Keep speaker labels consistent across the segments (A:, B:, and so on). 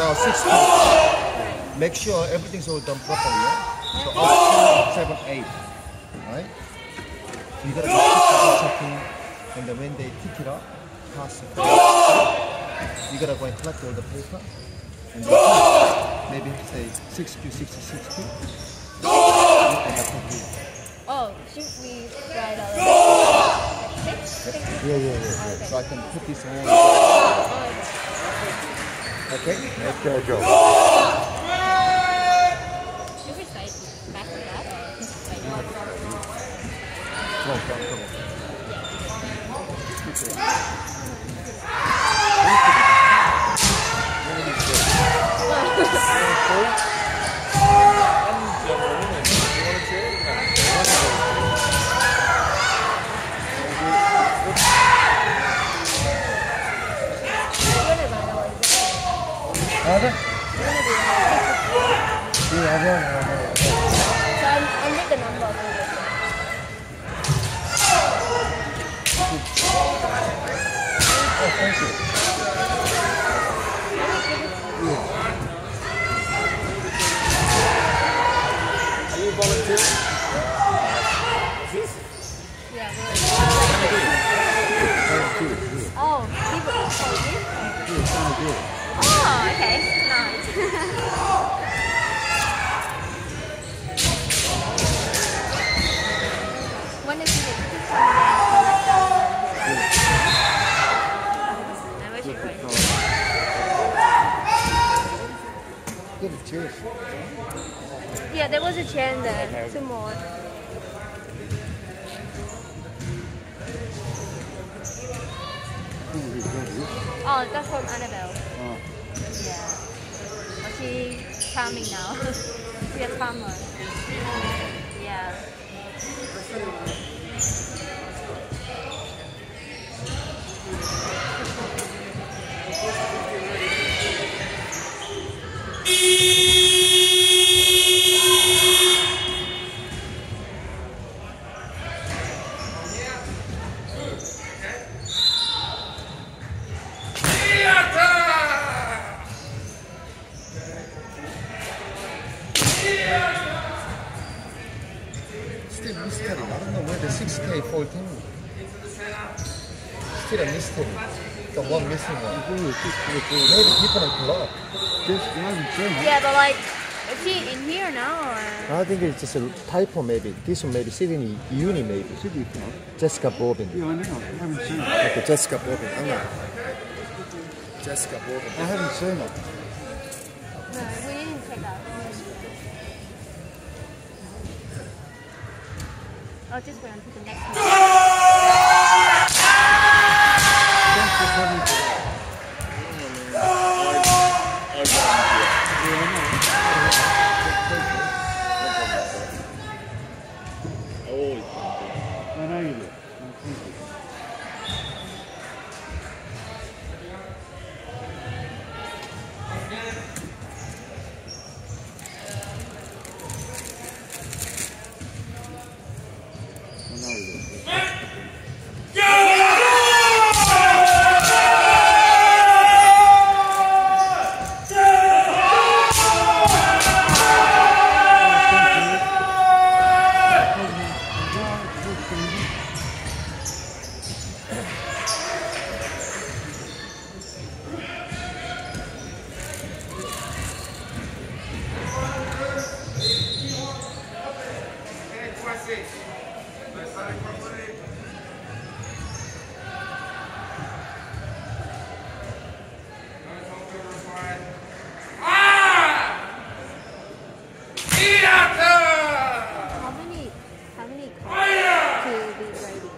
A: 16. Make sure everything's all done properly. Yeah? So up 7, 8. Right? So you gotta go checking, and then when they pick it up, pass it. You gotta go and collect all the paper, and then maybe say 6Q, 66Q.
B: Oh, should we write all of it? 6?
A: Yeah. Okay. So I can put this on. Okay? Okay, go.
B: Should we say back to that?
A: Come on.
B: I need the number.
A: Oh, thank you. Are you volunteering?
B: Yeah.
A: Oh,
B: people Oh, okay. Nice. When is it?
A: cheers.
B: Yeah, there was a chair in there. 2 more. Oh, that's from Annabelle.
A: Oh.
B: Yeah. But she's charming now. She's a charmer. Yeah.
A: Still mystery. I don't know where the 6K fall in. Still a mystery. The one missing one. Maybe people on club.
B: Yeah, but like, is he in here now or?
A: I think it's just a typo maybe. This one maybe Sydney Uni maybe. Jessica Bobbin.
C: Yeah, I know. I haven't seen it.
A: Okay, Jessica Bobbin. I know. Jessica Bobbin.
C: I haven't seen it.
B: No, we didn't check out. I'll just wait until the next one.
C: Thanks for coming to that. I know you do. Thank you.
B: How many cards to be grading?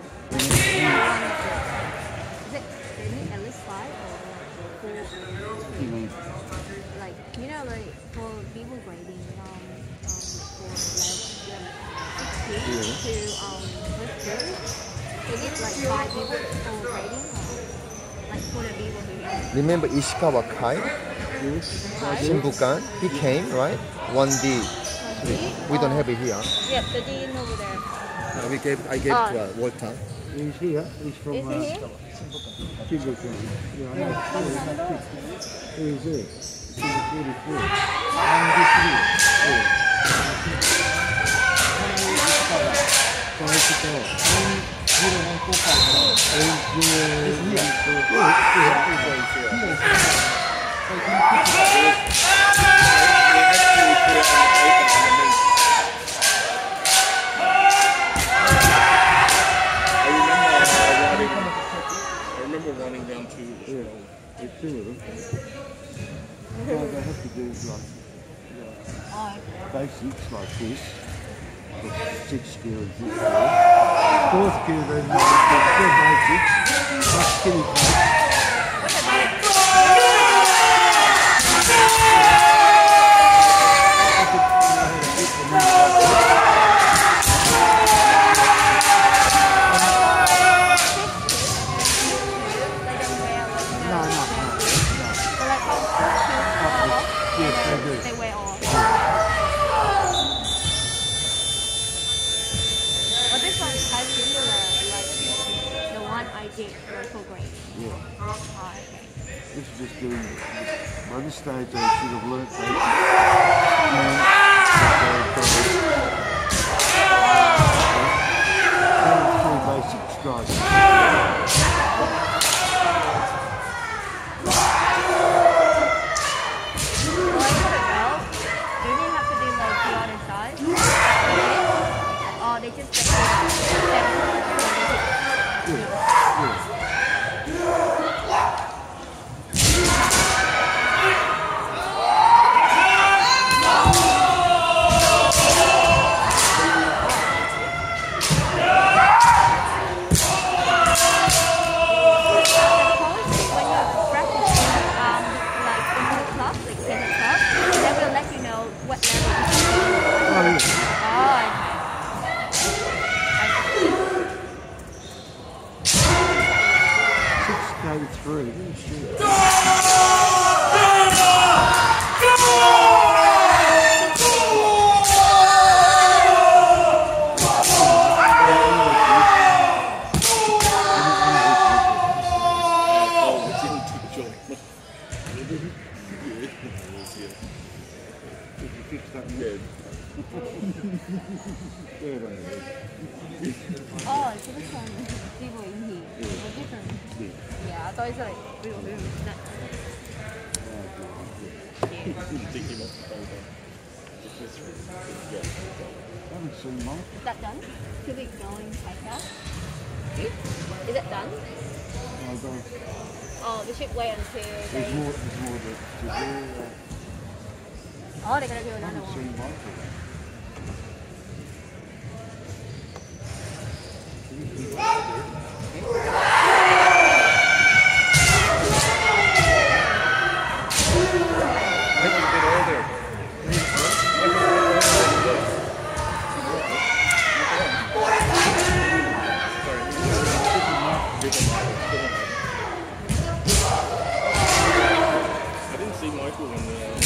B: Is it at least 5 or 4? Like, you know, like for people grading, for level 16 to first year, they get like 5 people for grading, or like for the people who.
A: Remember Ishikawa Kai? Shinbukan? He came, right? 1D. We don't have it here.
B: Yep, the dean over there.
A: I gave to Walter.
C: He's here. He's from
B: Is he here?
C: Shinbukan. Yeah, I know. Who is he? It's in the 44. And this here. Yeah. So it's a go. 10145. It's here. So you can pick it up.
D: I remember running down to
C: Yeah, there's two of them. So they have to do like
B: Oh,
C: basics like this. The 6 gear and 6 gear. 4th gear then there's 4 basics. Plus skinny plates.
B: they wear off. But this one has similar, like the one I did local grade.
C: Yeah.
B: Oh, okay.
C: This is just doing, by this stage I should have learnt basics. Basic strikes.
B: They just
C: through.
B: Oh, so this one people in here were different. Yeah, I thought it's like real nuts.
C: I haven't seen mine.
B: Is that done? Should we going like that? Is it done?
C: No, don't.
B: Oh, we should wait until they...
C: There's more to do.
B: Oh, they're gonna do
C: I
B: another
C: haven't
B: one.
C: seen mine for that.
D: I didn't see Michael when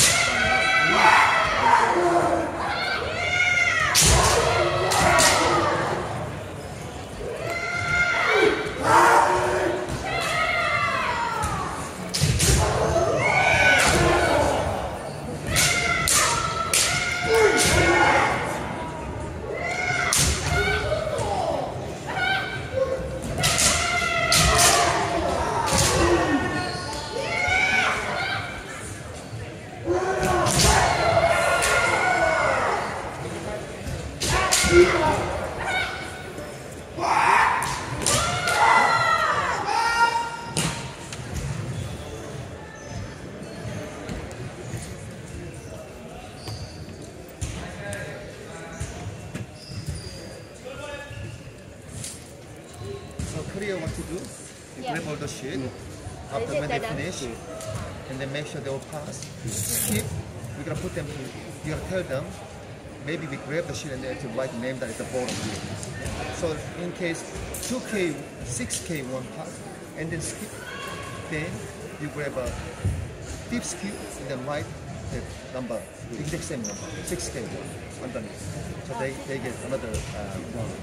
A: Korea what to do? You
B: Yeah.
A: grab all the shit
B: Is
A: after
B: it
A: when they
B: done?
A: finish, and then make sure they all pass. Skip. We're gonna put them. You're gonna tell them. Maybe we grab the shit and then to write the name that at the bottom here. So in case 2K, 6K one pass, and then skip, then you grab a fifth skip and then write the number, the exact same number, 6K one underneath. So they get another one.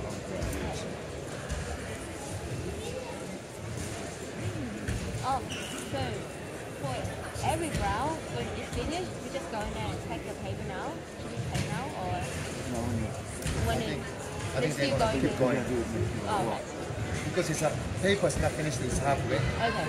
B: Oh, so, wait. every round when it's finished, we just go in there and take the paper now. Should we take now or when
A: I think they're going to keep going.
B: Oh, okay.
A: Because it's a paper's not finished, it's halfway.
B: Okay.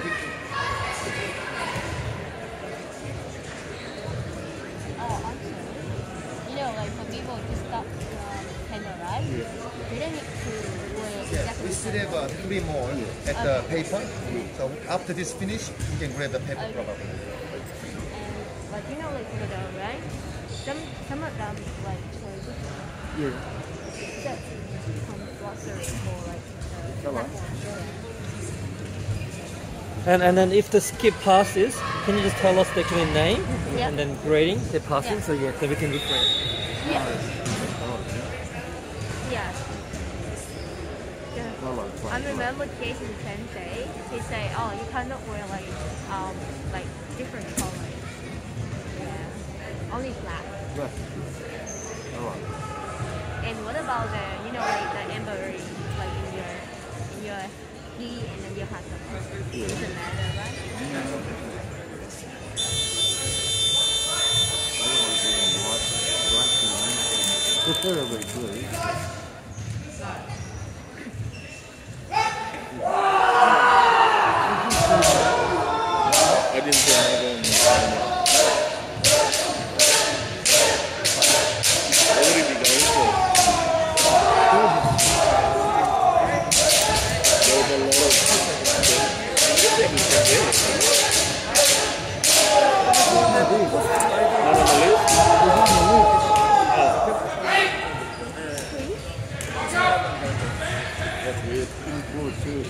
B: Oh, also, you know, like for people to stop candle, right? They don't need to wear
A: Yeah,
B: exactly
A: we still have 3 more at the paper. So after this finish, you can grab the paper
B: Okay.
A: probably.
B: And like you know, like for the right, some of them like
C: Yeah.
B: that's compulsory for like the
C: Come on.
B: platform.
E: And then if the skip passes, can you just tell us the clean name
B: Yeah.
E: and then grading the passing
B: Yeah.
E: so yeah, so we can refresh.
B: Yeah. Yeah.
C: Colour,
B: I remember Jason Sensei. He say, "Oh, you cannot wear like different colors. Yeah, only black."
C: Yeah. Alright.
B: And what about the like the embroidery like in your key and then your hat? Doesn't matter, right?
C: Preferably blue.
D: I didn't say I don't. What would he be going for? There was a lot of. Not on the list? That's weird.
C: Blue too.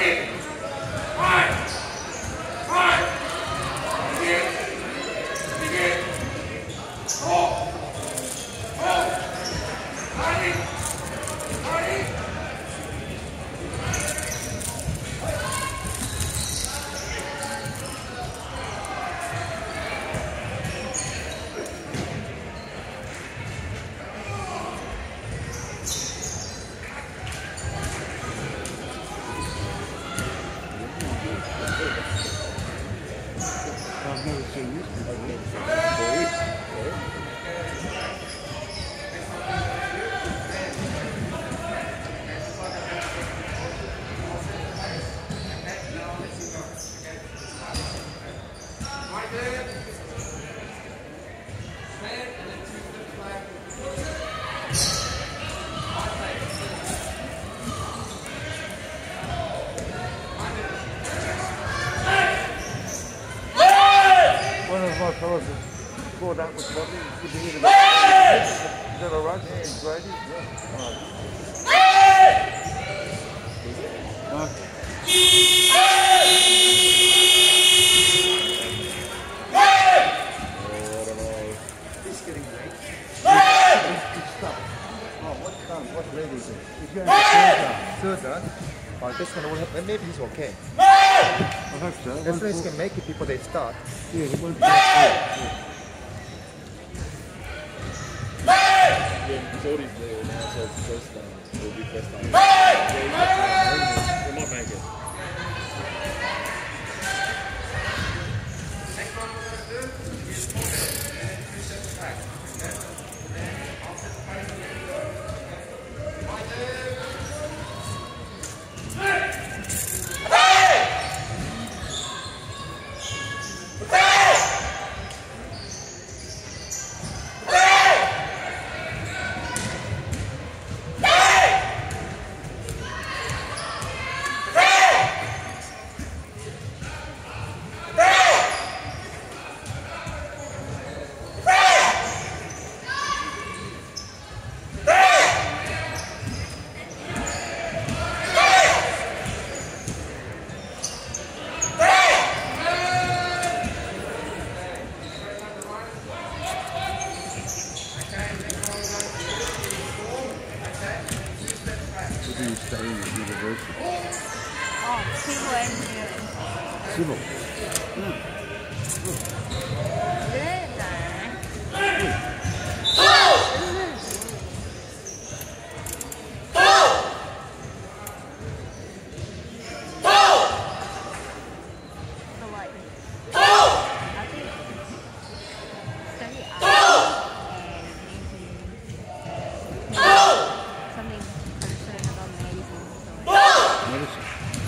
C: I've never seen this before. One of my fellows has caught up with Bobby. Good to hear about it. Is that all right? Yeah, it's Grady? Yeah. All right. No.
A: It's getting late.
C: It's stuck.
A: Oh, what grade is it?
C: It's going to be
A: Third run. This one will have, maybe it's okay.
C: I hope so.
A: That's why it's can make it before they start.
C: Yeah, it won't be yeah.
D: Yeah, Cody's there now, so it's first time. It'll be first time. We might make it.
C: Where do you stay in the university?
B: Oh, civil engineering.
C: Civil.
B: So like, I think study art and maybe something concerned about medicine. So like,
C: Medicine.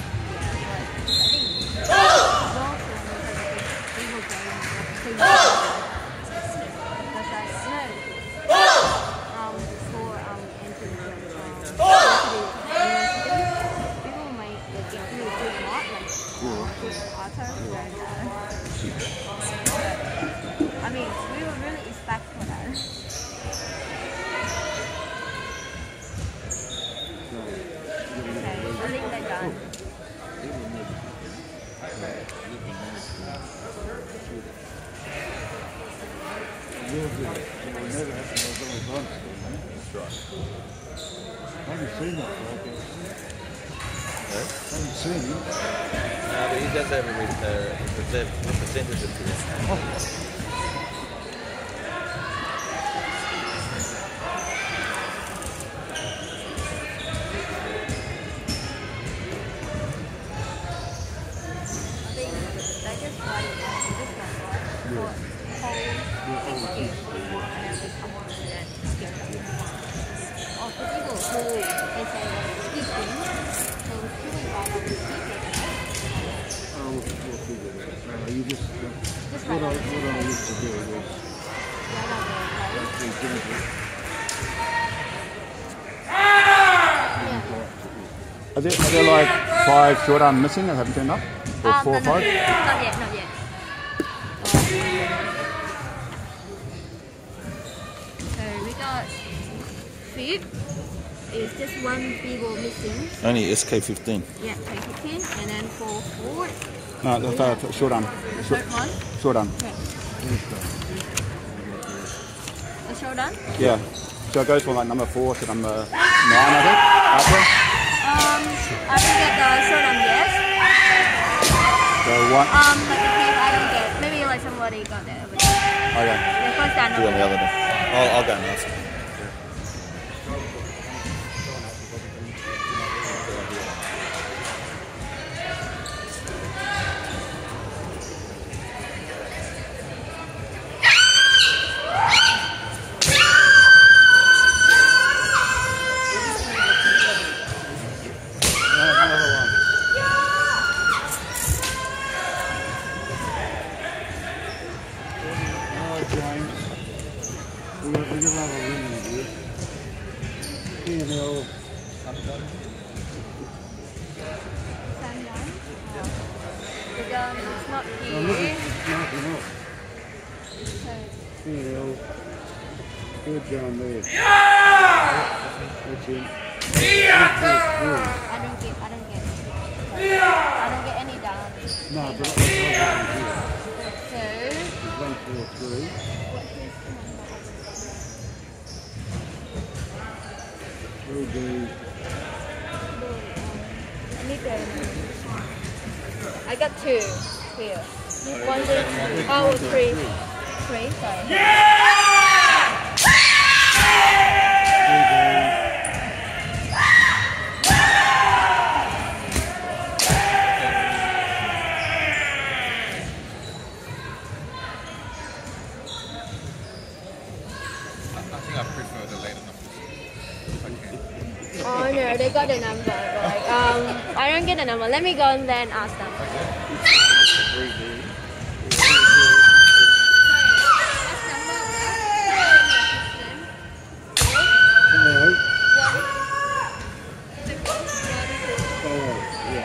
B: I mean, we were really expect for that. Okay, I think they're done.
C: You'll do it. So we'll never have to go to lunch.
D: That's right.
C: I haven't seen that before.
D: Huh?
C: I haven't seen him.
D: But he does have a percentage of this.
B: I think they just like this one, right?
C: Yeah.
B: Whole thing and then we come on and then skip it. Or for people who they say like skipping, so skipping right up to skipping, right?
C: Oh, we'll figure it out. You just
B: Just
C: what
B: right
C: I
B: up
C: used to do was
B: right up there, right?
C: be gentle.
F: Are there like 5 short arm missing that haven't turned up? Or 4 or 5?
B: Not yet, not yet. So we got Fib, is just one people missing.
D: Only SK15.
B: Yeah, take 15, and then for forward,
F: No, that's a short arm.
B: the third one.
F: Short arm.
B: Okay. A showdown?
F: Yeah. So it goes from like number 4 to number 9, I think. After.
B: I don't get the showdown yet.
F: So what?
B: Like the team, I don't get. Maybe like somebody got that over there.
F: Okay.
B: The first down.
D: Do on the other day. I'll go and ask.
B: It's not here.
C: Good down there. That's it.
B: I don't get any down.
C: No, but
B: So,
C: one, 4, 3. Will do.
B: I got 2 here. One, 2, oh, 3. 3, sorry. Oh no, they got the number. Like, I don't get the number. Let me go and then ask them.
C: Hello. Oh, yeah.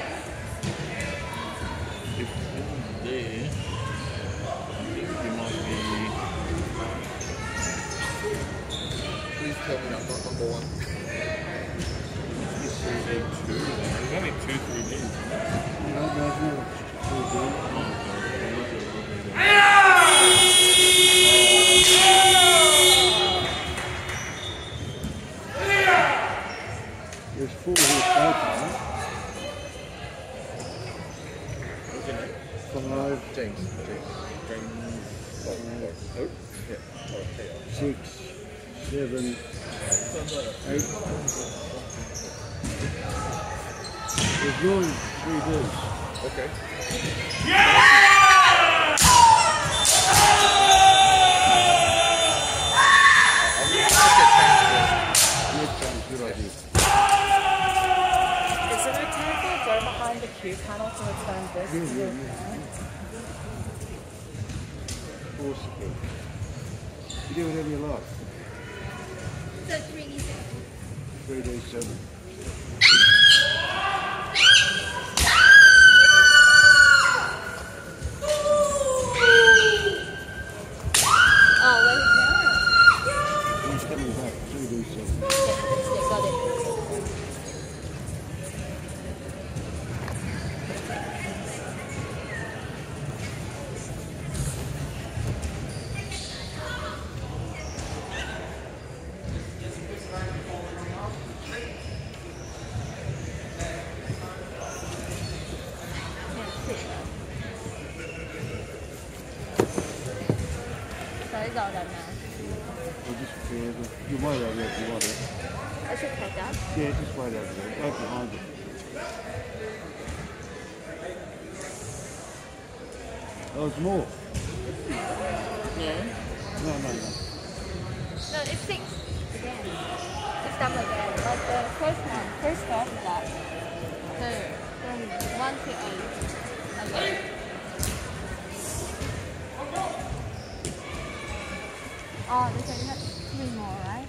D: If there, I think you might be. Please tell me I'm not number 1. There's only 2 through me.
C: No, there's no 2. There's 4 here total.
D: What's your name?
C: 5,
D: James. Oh, yeah.
C: 6, 7, 8. There's 9 3Ds.
D: Okay.
C: Good idea.
G: Is there a mechanical door behind the Q panel to extend this to the front?
C: 4 support. You do whatever you like.
B: So 3D7.
C: 3D7.
B: Oh, wait,
C: He's coming back. 3D7.
B: no. Yeah, got it. Tới giờ rồi nè.
C: We'll just you wait over there if you want it.
B: I should take that.
C: Yeah, just wait over there. Right behind it. Oh, it's more.
G: Yeah.
C: No.
B: No, it's 6 again. It's double again. But the first step is that. So, from 1 to 8. Okay. Oh, there's like 3 more, right?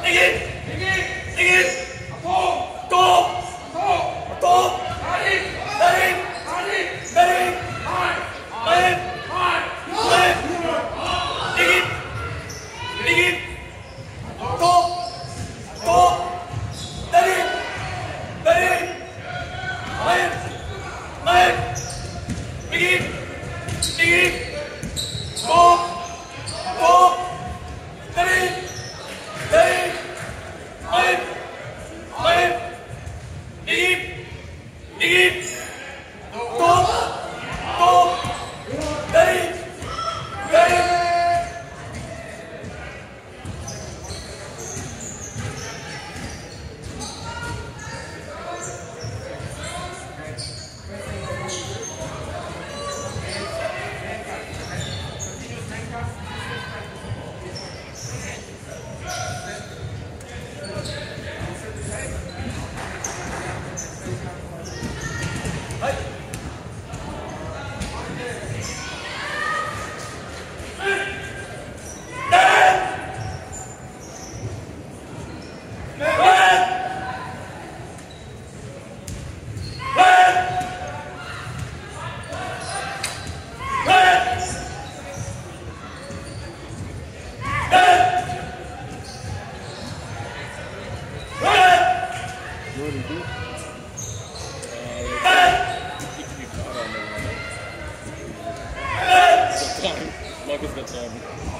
D: Michael's got time.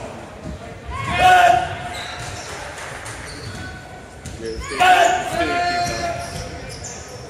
D: Yeah, it's still a few times.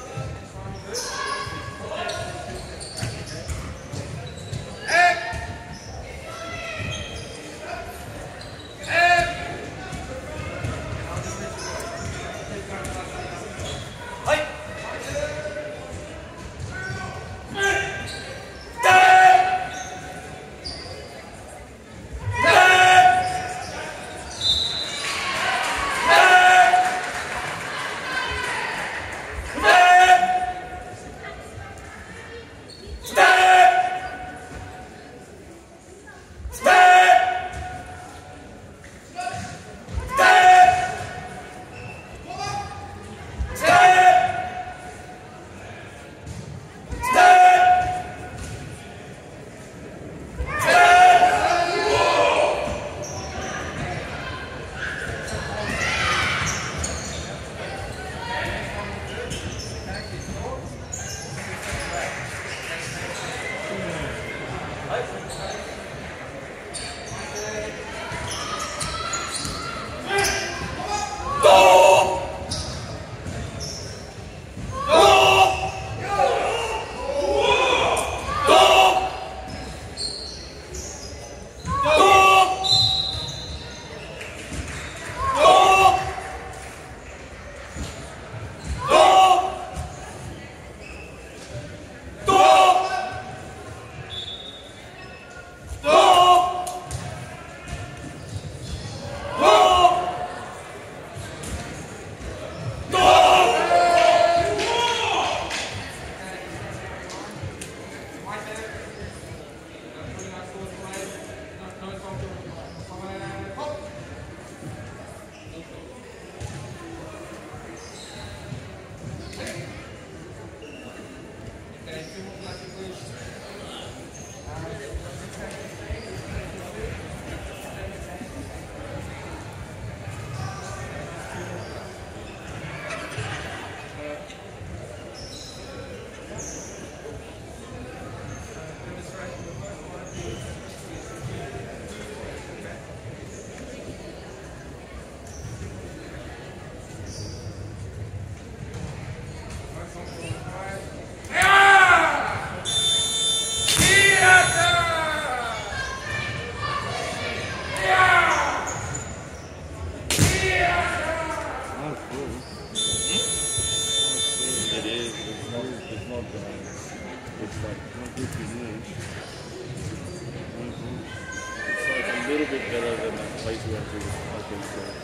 D: A little bit better than the place we went to. Okay,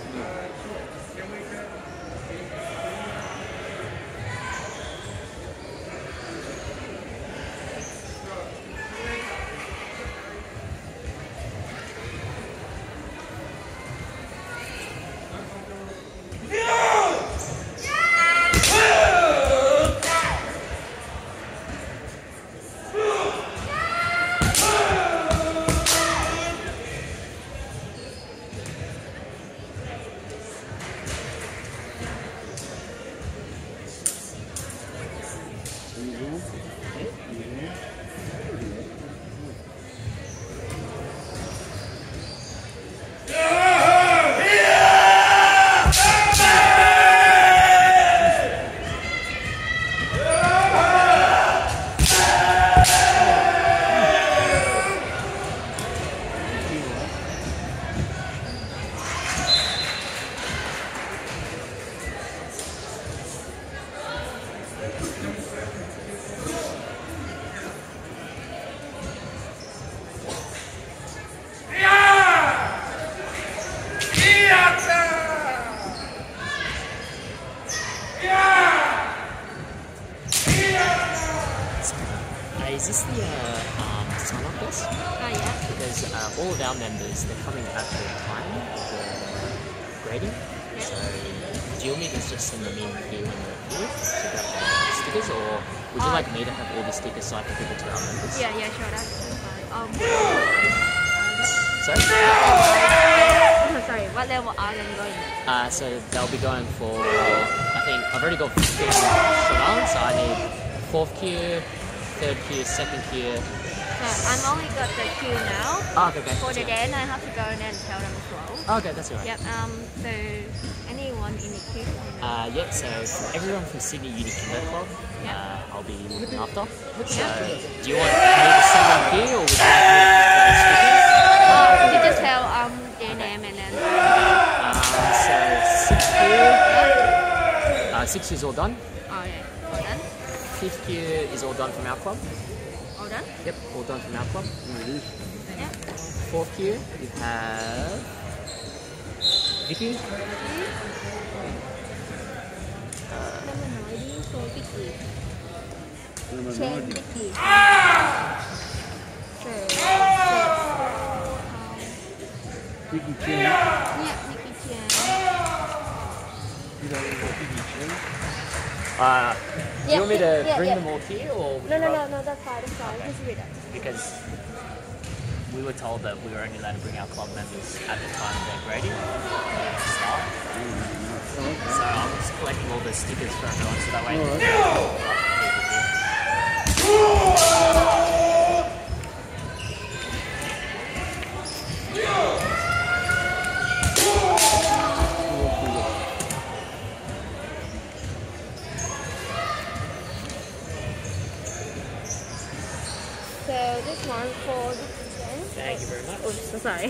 D: so.
H: be a sign-up list
B: Oh yeah.
H: because all of our members, they're coming at the time of the grading.
B: Yeah.
H: So do you want me to just send them in here when they're here to grab the stickers, or would you like me to have all the stickers so I can give it to our members?
B: Yeah, sure, that's fine.
H: Sorry?
B: Sorry, what level are they going?
H: So they'll be going for, I think, I've already got 15 short arms, so I need 4th queue, 3rd queue, 2nd queue.
B: So I'm only got the queue now.
H: Oh, okay.
B: For the
H: So-
B: Dan, I have to go and then tell them as well.
H: Oh, okay, that's alright.
B: Yep, so anyone in the queue?
H: Yeah, so for everyone from Sydney Uni Kimber Club, I'll be looking after. So, do you want me to send them here, or would you like me to have the stickers?
B: You just tell their name and then...
H: So, 6th queue, 6th queue is all done.
B: Oh yeah, all done?
H: 5th queue is all done from our club.
B: All done?
H: Yep, all done from our club.
B: Yeah.
H: 4th queue, we have Vicky.
B: Number 90 for Vicky.
C: Number
B: Chen
C: 90.
B: Vicky.
C: Vicky Chen.
B: Yeah, Vicky Chen.
C: You don't know what Vicky Chen?
H: Do you want me to
B: Yeah,
H: bring
B: yeah.
H: them all here, or would
B: No,
H: you
B: no,
H: rather-
B: no, that's fine, Just read it.
H: Because we were told that we were only allowed to bring our club members at the time of their grading start. So I'm just collecting all the stickers for everyone, so that way.
B: So this one for Vicky Chen.
H: Thank you very much.
B: Oh, so sorry.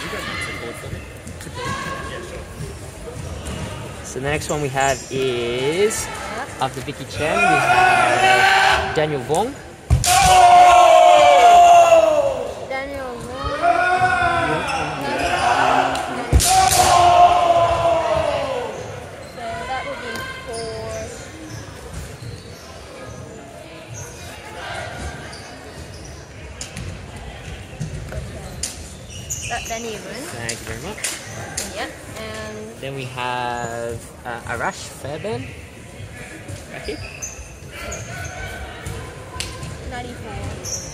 H: So the next one we have is, after Vicky Chen, we have Daniel Wong.
B: Daniel Moon. So that would be for... Daniel Moon.
H: Thank you very much.
B: Yep, and
H: Then we have Arash Fairbairn. Right here.
B: 94.